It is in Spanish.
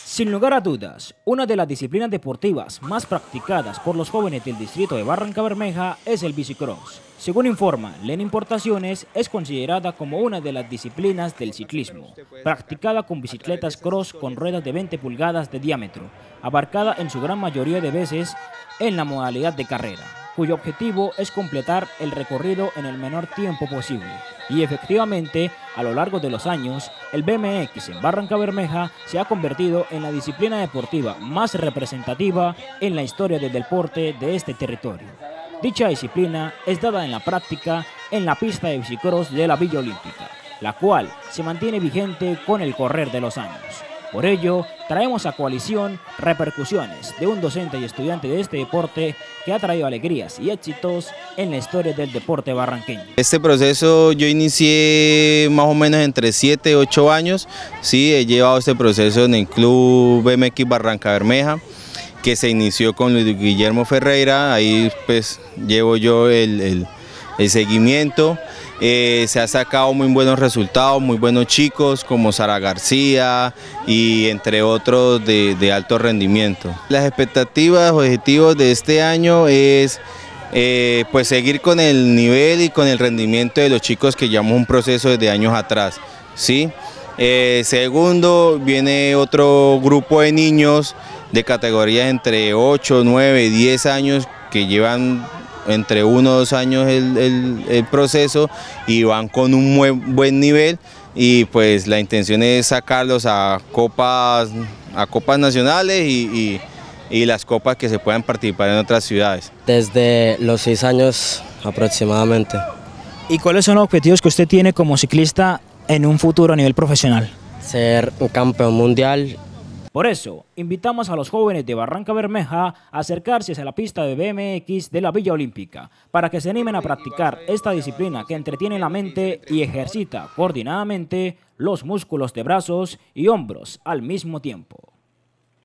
Sin lugar a dudas, una de las disciplinas deportivas más practicadas por los jóvenes del distrito de Barrancabermeja es el bicicross. Según informa Len Importaciones, es considerada como una de las disciplinas del ciclismo, practicada con bicicletas cross con ruedas de 20 pulgadas de diámetro, abarcada en su gran mayoría de veces en la modalidad de carrera, cuyo objetivo es completar el recorrido en el menor tiempo posible. Y efectivamente, a lo largo de los años, el BMX en Barrancabermeja se ha convertido en la disciplina deportiva más representativa en la historia del deporte de este territorio. Dicha disciplina es dada en la práctica en la pista de bicicross de la Villa Olímpica, la cual se mantiene vigente con el correr de los años. Por ello, traemos a coalición repercusiones de un docente y estudiante de este deporte que ha traído alegrías y éxitos en la historia del deporte barranqueño. Este proceso yo inicié más o menos entre 7 y 8 años, sí, he llevado este proceso en el Club BMX Barrancabermeja, que se inició con Luis Guillermo Ferreira, ahí pues llevo yo el seguimiento. Se ha sacado muy buenos resultados, muy buenos chicos como Sara García y entre otros de alto rendimiento. Las expectativas, objetivos de este año es pues seguir con el nivel y con el rendimiento de los chicos que llevamos un proceso desde años atrás, ¿sí? Segundo, viene otro grupo de niños de categorías entre 8, 9, 10 años que llevan entre 1 o 2 años el proceso y van con un muy buen nivel, y pues la intención es sacarlos a copas nacionales y las copas que se puedan participar en otras ciudades. Desde los 6 años aproximadamente. ¿Y cuáles son los objetivos que usted tiene como ciclista en un futuro a nivel profesional? Ser un campeón mundial. Por eso, invitamos a los jóvenes de Barrancabermeja a acercarse a la pista de BMX de la Villa Olímpica para que se animen a practicar esta disciplina que entretiene la mente y ejercita coordinadamente los músculos de brazos y hombros al mismo tiempo.